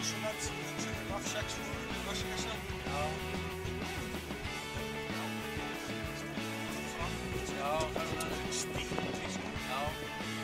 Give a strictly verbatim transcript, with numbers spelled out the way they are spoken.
zo mensen die af seks voor was je gezet. Ja. Ja, dat is een stiek. Ja.